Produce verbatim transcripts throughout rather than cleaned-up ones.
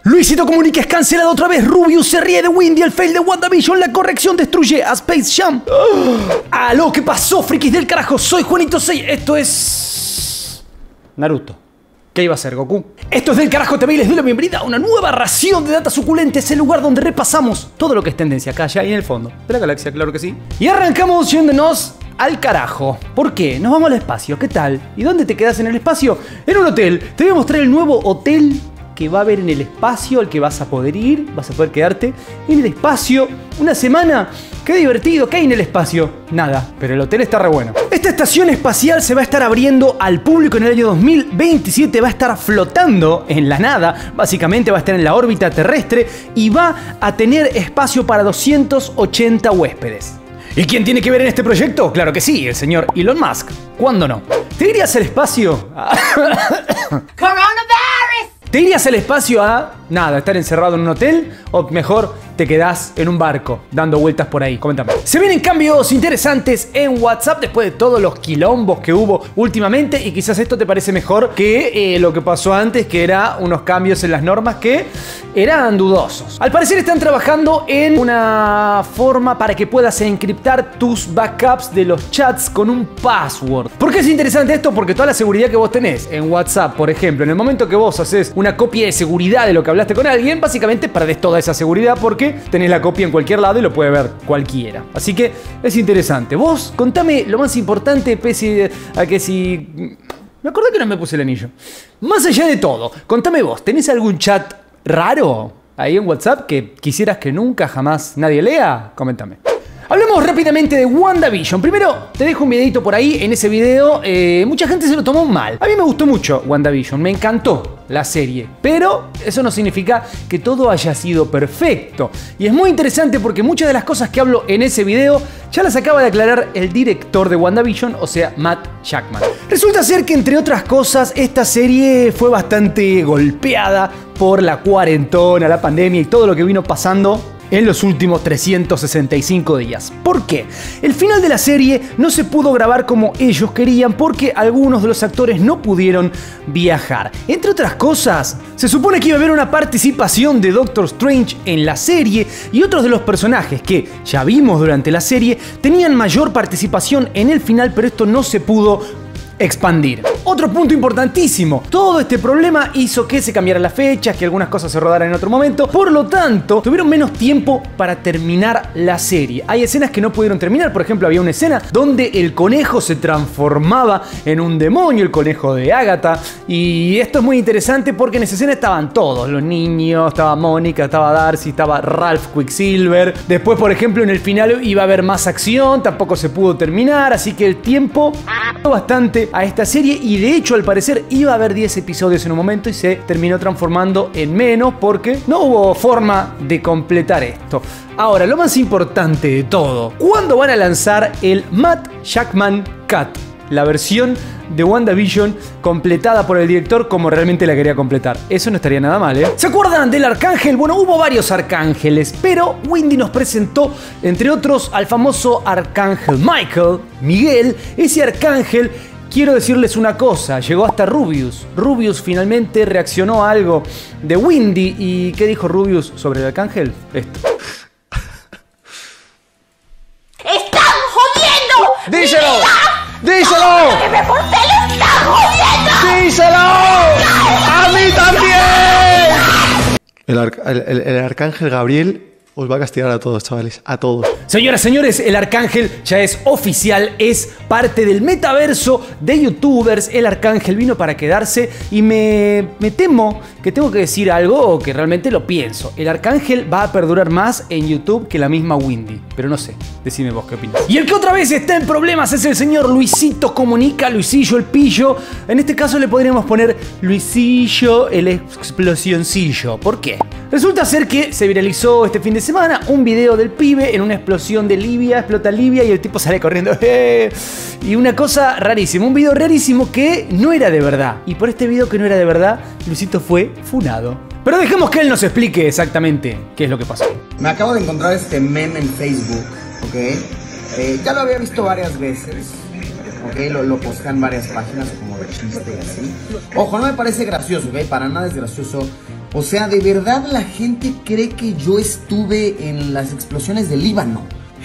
Luisito Comunica es cancelado otra vez. Rubius se ríe de Windy. El fail de WandaVision. La corrección destruye a Space Jam. Aló, ¿qué pasó, frikis del carajo? Soy Juanito seis. Esto es... Naruto. ¿Qué iba a ser, Goku? Esto es Del Carajo T V y les doy la bienvenida a una nueva ración de Data Suculenta. Es el lugar donde repasamos todo lo que es tendencia acá, allá y en el fondo de la galaxia, claro que sí. Y arrancamos yéndonos al carajo. ¿Por qué? Nos vamos al espacio. ¿Qué tal? ¿Y dónde te quedas en el espacio? En un hotel. Te voy a mostrar el nuevo hotel que va a haber en el espacio, al que vas a poder ir, vas a poder quedarte en el espacio una semana. ¡Qué divertido! ¿Qué hay en el espacio? Nada, pero el hotel está re bueno. Esta estación espacial se va a estar abriendo al público en el año dos mil veintisiete, va a estar flotando en la nada, básicamente va a estar en la órbita terrestre y va a tener espacio para doscientos ochenta huéspedes. ¿Y quién tiene que ver en este proyecto? Claro que sí, el señor Elon Musk. ¿Cuándo no? ¿Te irías al espacio? ¡Coronavirus! ¿Te irías al espacio a, nada, estar encerrado en un hotel? ¿O mejor, te quedás en un barco dando vueltas por ahí? Coméntame. Se vienen cambios interesantes en WhatsApp después de todos los quilombos que hubo últimamente. Y quizás esto te parece mejor que eh, lo que pasó antes, que era unos cambios en las normas que eran dudosos. Al parecer están trabajando en una forma para que puedas encriptar tus backups de los chats con un password. ¿Por qué es interesante esto? Porque toda la seguridad que vos tenés en WhatsApp, por ejemplo, en el momento que vos haces una copia de seguridad de lo que hablaste con alguien, básicamente perdés toda esa seguridad porque tenés la copia en cualquier lado y lo puede ver cualquiera. Así que es interesante. Vos, contame lo más importante, pese a que si... Me acordé que no me puse el anillo. Más allá de todo, contame vos, ¿tenés algún chat raro ahí en WhatsApp que quisieras que nunca jamás nadie lea? Coméntame. Hablemos rápidamente de WandaVision. Primero, te dejo un videito por ahí. En ese video, eh, mucha gente se lo tomó mal. A mí me gustó mucho WandaVision. Me encantó la serie. Pero eso no significa que todo haya sido perfecto. Y es muy interesante porque muchas de las cosas que hablo en ese video ya las acaba de aclarar el director de WandaVision, o sea, Matt Shakman. Resulta ser que, entre otras cosas, esta serie fue bastante golpeada por la cuarentona, la pandemia y todo lo que vino pasando en los últimos trescientos sesenta y cinco días. ¿Por qué? El final de la serie no se pudo grabar como ellos querían porque algunos de los actores no pudieron viajar. Entre otras cosas, se supone que iba a haber una participación de Doctor Strange en la serie y otros de los personajes que ya vimos durante la serie tenían mayor participación en el final, pero esto no se pudo expandir. Otro punto importantísimo, todo este problema hizo que se cambiaran las fechas, que algunas cosas se rodaran en otro momento, por lo tanto tuvieron menos tiempo para terminar la serie. Hay escenas que no pudieron terminar, por ejemplo había una escena donde el conejo se transformaba en un demonio, el conejo de Agatha, y esto es muy interesante porque en esa escena estaban todos, los niños, estaba Mónica, estaba Darcy, estaba Ralph Quicksilver. Después, por ejemplo, en el final iba a haber más acción, tampoco se pudo terminar, así que el tiempo bastante a esta serie y de hecho al parecer iba a haber diez episodios en un momento y se terminó transformando en menos porque no hubo forma de completar esto. Ahora, lo más importante de todo, ¿cuándo van a lanzar el Matt Shakman Cut? La versión de WandaVision completada por el director como realmente la quería completar. Eso no estaría nada mal, ¿eh? ¿Se acuerdan del arcángel? Bueno, hubo varios arcángeles, pero Windy nos presentó, entre otros, al famoso arcángel Michael, Miguel. Ese arcángel, quiero decirles una cosa, llegó hasta Rubius. Rubius finalmente reaccionó a algo de Windy. ¿Y qué dijo Rubius sobre el arcángel? Esto. ¡Están jodiendo! ¡Díselo! ¡Díselo! ¡Que me porté, lo está jodiendo! ¡Díselo! ¡A mí también! El, arc el, el, el arcángel Gabriel os va a castigar a todos, chavales, a todos. Señoras, señores, el arcángel ya es oficial, es parte del metaverso de youtubers. El arcángel vino para quedarse y me, me temo que tengo que decir algo o que realmente lo pienso. El arcángel va a perdurar más en YouTube que la misma Windy, pero no sé, decime vos qué opinas. Y el que otra vez está en problemas es el señor Luisito Comunica, Luisillo el Pillo. En este caso le podríamos poner Luisillo el Explosioncillo. ¿Por qué? Resulta ser que se viralizó este fin de semana un video del pibe en una explosión de Libia, explota Libia y el tipo sale corriendo. ¡Eh! Y una cosa rarísima, un video rarísimo que no era de verdad. Y por este video que no era de verdad, Luisito fue funado. Pero dejemos que él nos explique exactamente qué es lo que pasó. Me acabo de encontrar este meme en Facebook, ¿ok? Eh, ya lo había visto varias veces, ¿ok? Lo, lo postean varias páginas como de chiste y así. Ojo, no me parece gracioso, ¿ok? Para nada es gracioso. O sea, ¿de verdad la gente cree que yo estuve en las explosiones del Líbano?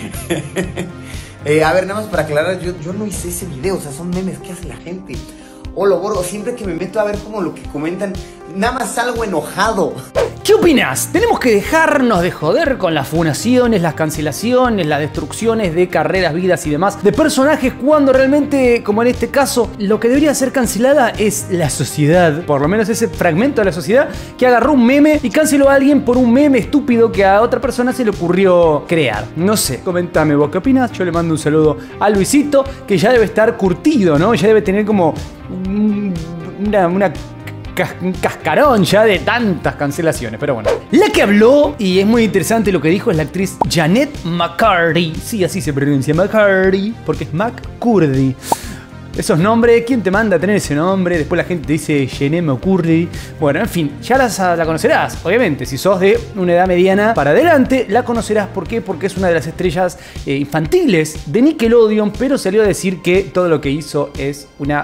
eh, a ver, nada más para aclarar, yo, yo no hice ese video, o sea, son memes que hace la gente. O lo gordo, siempre que me meto a ver como lo que comentan, nada más salgo enojado. ¿Qué opinas? ¿Tenemos que dejarnos de joder con las funaciones, las cancelaciones, las destrucciones de carreras, vidas y demás de personajes cuando realmente, como en este caso, lo que debería ser cancelada es la sociedad? Por lo menos ese fragmento de la sociedad que agarró un meme y canceló a alguien por un meme estúpido que a otra persona se le ocurrió crear. No sé, comentame vos qué opinas. Yo le mando un saludo a Luisito, que ya debe estar curtido, ¿no? Ya debe tener como una... una un cascarón ya de tantas cancelaciones, pero bueno. La que habló, y es muy interesante lo que dijo, es la actriz Janet McCurdy. Sí, así se pronuncia, McCurdy, porque es McCurdy. Esos nombres, ¿quién te manda a tener ese nombre? Después la gente te dice Janet McCurdy. Bueno, en fin, ya las, la conocerás, obviamente. Si sos de una edad mediana para adelante, la conocerás. ¿Por qué? Porque es una de las estrellas eh, infantiles de Nickelodeon, pero salió a decir que todo lo que hizo es una...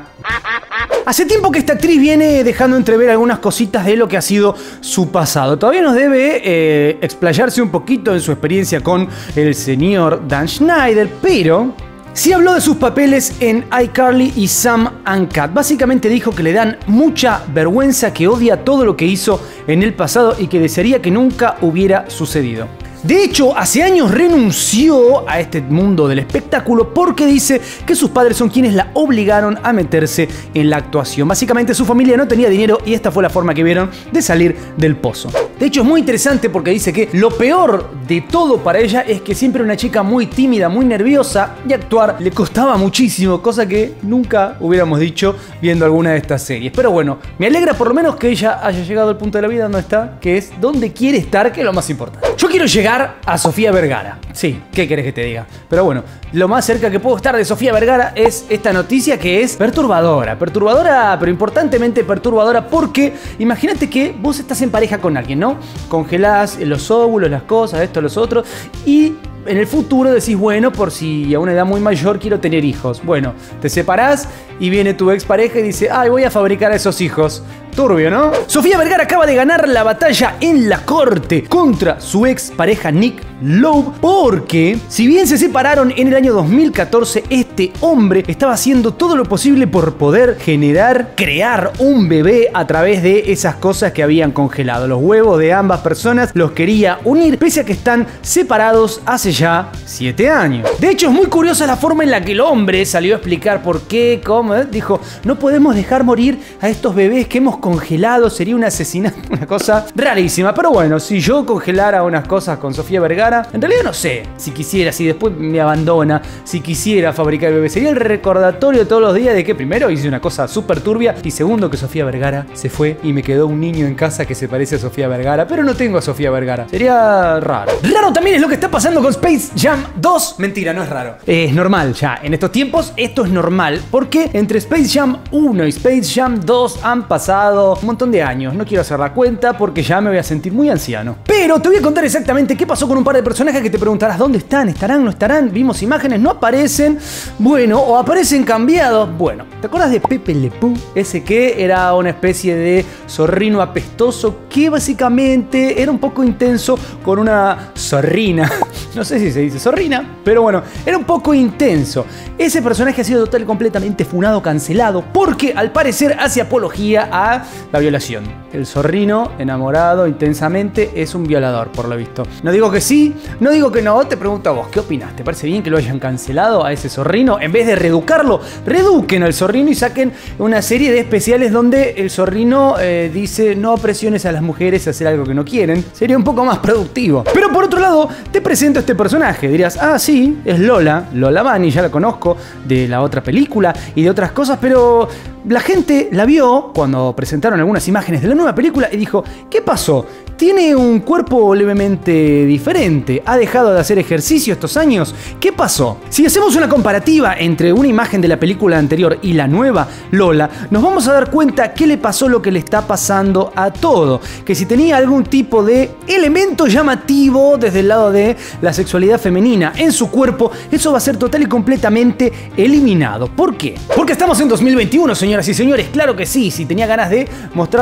Hace tiempo que esta actriz viene dejando entrever algunas cositas de lo que ha sido su pasado. Todavía nos debe eh, explayarse un poquito en su experiencia con el señor Dan Schneider, pero sí habló de sus papeles en iCarly y Sam and Cat. Básicamente dijo que le dan mucha vergüenza, que odia todo lo que hizo en el pasado y que desearía que nunca hubiera sucedido. De hecho, hace años renunció a este mundo del espectáculo porque dice que sus padres son quienes la obligaron a meterse en la actuación. Básicamente su familia no tenía dinero y esta fue la forma que vieron de salir del pozo. De hecho, es muy interesante porque dice que lo peor de todo para ella es que siempre era una chica muy tímida, muy nerviosa y actuar le costaba muchísimo, cosa que nunca hubiéramos dicho viendo alguna de estas series. Pero bueno, me alegra por lo menos que ella haya llegado al punto de la vida donde está, que es donde quiere estar, que es lo más importante. Yo quiero llegar a Sofía Vergara. Sí, ¿qué querés que te diga? Pero bueno, lo más cerca que puedo estar de Sofía Vergara es esta noticia que es perturbadora. Perturbadora, pero importantemente perturbadora porque imagínate que vos estás en pareja con alguien, ¿no? Congelás los óvulos, las cosas, esto, los otros, y en el futuro decís, bueno, por si a una edad muy mayor quiero tener hijos. Bueno, te separás y viene tu expareja y dice, ay, voy a fabricar a esos hijos. Turbio, ¿no? Sofía Vergara acaba de ganar la batalla en la corte contra su ex pareja Nick Lowe porque, si bien se separaron en el año dos mil catorce, este hombre estaba haciendo todo lo posible por poder generar, crear un bebé a través de esas cosas que habían congelado. Los huevos de ambas personas los quería unir, pese a que están separados hace ya siete años. De hecho, es muy curiosa la forma en la que el hombre salió a explicar por qué, cómo, ¿eh? Dijo, no podemos dejar morir a estos bebés que hemos congelado, sería un asesinato, una cosa rarísima. Pero bueno, si yo congelara unas cosas con Sofía Vergara, en realidad no sé si quisiera, si después me abandona, si quisiera fabricar el bebé, sería el recordatorio de todos los días de que primero hice una cosa súper turbia y segundo que Sofía Vergara se fue y me quedó un niño en casa que se parece a Sofía Vergara, pero no tengo a Sofía Vergara. Sería raro. Raro también es lo que está pasando con Space Jam dos. Mentira, no es raro. Es normal ya. En estos tiempos esto es normal porque entre Space Jam uno y Space Jam dos han pasado un montón de años. No quiero hacer la cuenta porque ya me voy a sentir muy anciano. Pero te voy a contar exactamente qué pasó con un par de personajes que te preguntarás ¿dónde están? ¿Estarán? ¿No estarán? Vimos imágenes, no aparecen. Bueno, o aparecen cambiados. Bueno, ¿te acuerdas de Pepe Le Pew? Ese que era una especie de zorrino apestoso que básicamente era un poco intenso con una zorrina. No sé si se dice zorrina, pero bueno, era un poco intenso. Ese personaje ha sido total y completamente funado, cancelado, porque al parecer hace apología a la violación. El zorrino, enamorado intensamente, es un violador, por lo visto. No digo que sí, no digo que no, te pregunto a vos, ¿qué opinás? ¿Te parece bien que lo hayan cancelado a ese zorrino? En vez de reeducarlo, reeduquen al zorrino y saquen una serie de especiales donde el zorrino eh, dice no presiones a las mujeres a hacer algo que no quieren. Sería un poco más productivo. Pero por otro lado, te presento a este personaje. Dirás, ah, sí, es Lola, Lola Bunny, ya la conozco de la otra película y de otras cosas, pero la gente la vio cuando presentaron algunas imágenes de la nueva película y dijo, ¿qué pasó? Tiene un cuerpo levemente diferente. ¿Ha dejado de hacer ejercicio estos años? ¿Qué pasó? Si hacemos una comparativa entre una imagen de la película anterior y la nueva Lola, nos vamos a dar cuenta que le pasó lo que le está pasando a todo. Que si tenía algún tipo de elemento llamativo desde el lado de la sexualidad femenina en su cuerpo, eso va a ser total y completamente eliminado. ¿Por qué? Porque estamos en dos mil veintiuno, señoras y señores. Claro que sí, si tenía ganas de mostrar la pancita,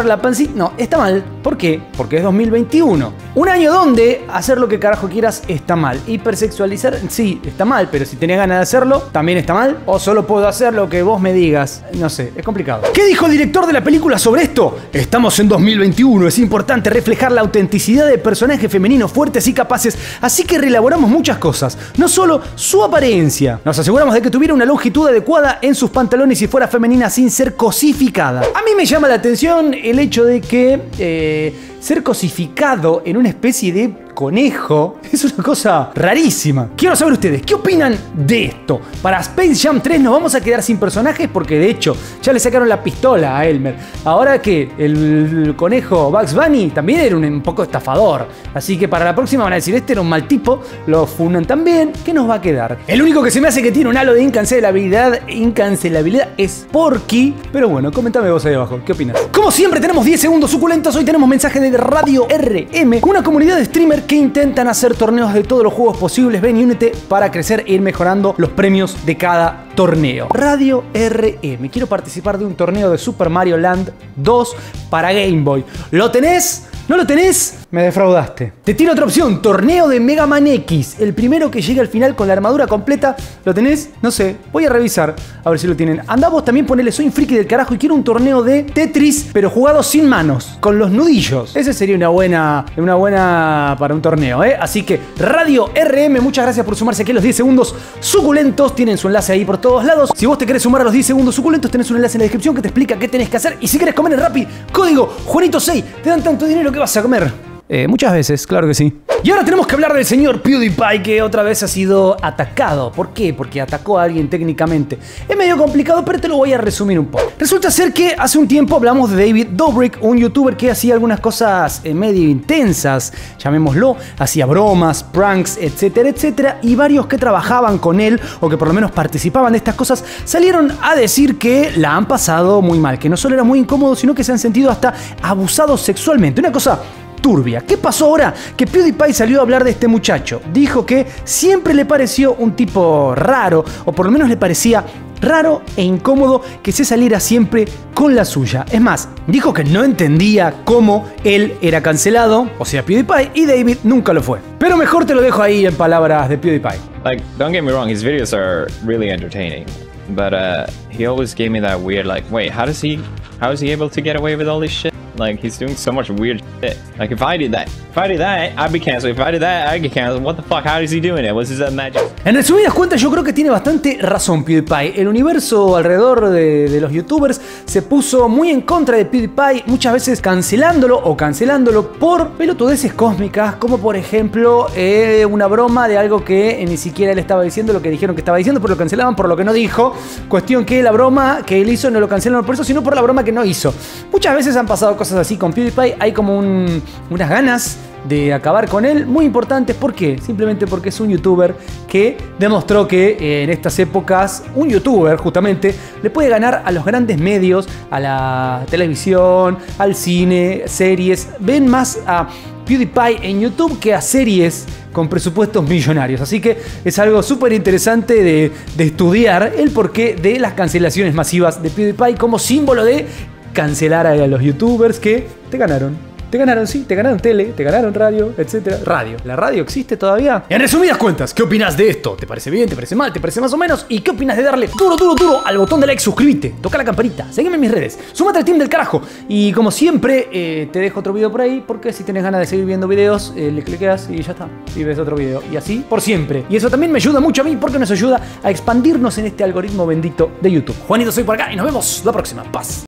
decir, no, está mal. ¿Por qué? Porque es dos mil veintiuno. Un año donde hacer lo que carajo quieras está mal. Hipersexualizar, sí, está mal, pero si tenés ganas de hacerlo, también está mal. O solo puedo hacer lo que vos me digas. No sé, es complicado. ¿Qué dijo el director de la película sobre esto? Estamos en dos mil veintiuno, es importante reflejar la autenticidad de personajes femeninos fuertes y capaces, así que reelaboramos muchas cosas, no solo su apariencia. Nos aseguramos de que tuviera una longitud adecuada en sus pantalones y fuera femenina sin ser cosificada. A mí me llama la atención el hecho de que eh, ser cosificado en una especie de conejo es una cosa rarísima. Quiero saber ustedes, ¿qué opinan de esto? Para Space Jam tres nos vamos a quedar sin personajes porque de hecho ya le sacaron la pistola a Elmer. Ahora que el conejo Bugs Bunny también era un, un poco estafador. Así que para la próxima van a decir, este era un mal tipo, lo funan también. ¿Qué nos va a quedar? El único que se me hace que tiene un halo de incancelabilidad, incancelabilidad es Porky. Pero bueno, comentame vos ahí abajo, ¿qué opinas? Como siempre tenemos diez segundos suculentos. Hoy tenemos mensaje de Radio R M, una comunidad de streamers que intentan hacer torneos de todos los juegos posibles. Ven y únete para crecer e ir mejorando los premios de cada torneo. Radio R M, quiero participar de un torneo de Super Mario Land dos para Game Boy. ¿Lo tenés? ¿No lo tenés? Me defraudaste. Te tiro otra opción, torneo de Mega Man X. El primero que llegue al final con la armadura completa. ¿Lo tenés? No sé, voy a revisar a ver si lo tienen. Andá vos también, ponele, soy un friki del carajo y quiero un torneo de Tetris, pero jugado sin manos, con los nudillos. Ese sería una buena, una buena para un torneo, ¿eh? Así que Radio R M, muchas gracias por sumarse aquí a los diez segundos suculentos. Tienen su enlace ahí por todos lados. Si vos te querés sumar a los diez segundos suculentos, tenés un enlace en la descripción que te explica qué tenés que hacer. Y si querés comer en Rappi, código Juanito seis, te dan tanto dinero que vas a comer. Eh, muchas veces, claro que sí. Y ahora tenemos que hablar del señor PewDiePie, que otra vez ha sido atacado. ¿Por qué? Porque atacó a alguien técnicamente. Es medio complicado, pero te lo voy a resumir un poco. Resulta ser que hace un tiempo hablamos de David Dobrik, un youtuber que hacía algunas cosas eh, medio intensas, llamémoslo. Hacía bromas, pranks, etcétera, etcétera. Y varios que trabajaban con él, o que por lo menos participaban de estas cosas, salieron a decir que la han pasado muy mal. Que no solo era muy incómodo, sino que se han sentido hasta abusados sexualmente. Una cosa turbia. ¿Qué pasó ahora? Que PewDiePie salió a hablar de este muchacho. Dijo que siempre le pareció un tipo raro, o por lo menos le parecía raro e incómodo que se saliera siempre con la suya. Es más, dijo que no entendía cómo él era cancelado, o sea, PewDiePie, y David nunca lo fue. Pero mejor te lo dejo ahí en palabras de PewDiePie. Like, don't get me wrong, his videos are really entertaining, but uh, he always gave me that weird, like, wait, how does he, how is he able to get away with all this shit? Like, he's doing so much weird shit. Like, if I did that, if I did that, I'd be canceled. If I did that, I'd get canceled. What the fuck? How is he doing it? What's his magic? En resumidas cuentas, yo creo que tiene bastante razón PewDiePie. El universo alrededor de, de los youtubers se puso muy en contra de PewDiePie, muchas veces cancelándolo o cancelándolo por pelotudeces cósmicas, como por ejemplo eh, una broma de algo que eh, ni siquiera él estaba diciendo, lo que dijeron que estaba diciendo, pero lo cancelaban por lo que no dijo. Cuestión que la broma que él hizo no lo cancelaron por eso, sino por la broma que no hizo. Muchas veces han pasado cosas así con PewDiePie. Hay como un, unas ganas de acabar con él muy importantes. ¿Por qué? Simplemente porque es un youtuber que demostró que eh, en estas épocas un youtuber justamente le puede ganar a los grandes medios, a la televisión, al cine, series. Ven más a PewDiePie en YouTube que a series con presupuestos millonarios. Así que es algo súper interesante de, de estudiar el porqué de las cancelaciones masivas de PewDiePie como símbolo de cancelar a los youtubers que te ganaron. Te ganaron, sí, te ganaron tele, te ganaron radio, etcétera. Radio. ¿La radio existe todavía? En resumidas cuentas, ¿qué opinas de esto? ¿Te parece bien? ¿Te parece mal? ¿Te parece más o menos? ¿Y qué opinas de darle duro, duro, duro al botón de like? Suscríbete, toca la campanita, seguime en mis redes, súmate al team del carajo. Y como siempre, eh, te dejo otro video por ahí, porque si tenés ganas de seguir viendo videos, eh, le cliqueas y ya está. Y ves otro video. Y así, por siempre. Y eso también me ayuda mucho a mí, porque nos ayuda a expandirnos en este algoritmo bendito de YouTube. Juanito soy por acá y nos vemos la próxima. Paz.